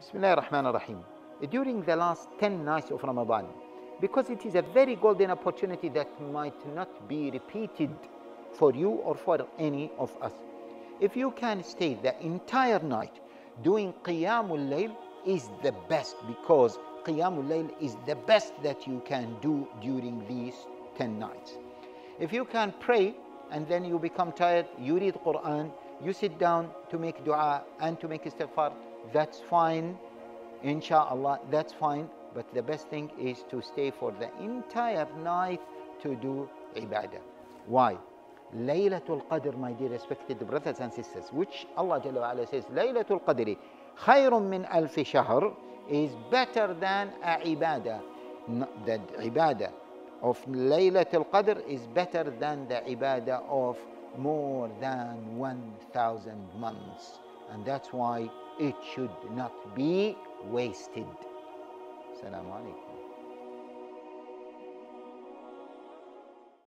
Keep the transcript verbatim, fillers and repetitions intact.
Bismillah ar-Rahman ar-Rahim. During the last ten nights of Ramadan, because it is a very golden opportunity that might not be repeated for you or for any of us. If you can stay the entire night doing Qiyamul Layl is the best, because Qiyamul Layl is the best that you can do during these ten nights. If you can pray and then you become tired, you read Quran, you sit down to make dua and to make istighfar, that's fine, inshallah, that's fine. But the best thing is to stay for the entire night to do ibadah. Why? Laylatul Qadr, my dear respected brothers and sisters, which Allah Jalla wa Ala says, Laylatul Qadri khayrun min alfi shahr, is better than a ibadah. The ibadah of Laylatul Qadr is better than the ibadah of more than one thousand months. And that's why it should not be wasted. Assalamu alaikum.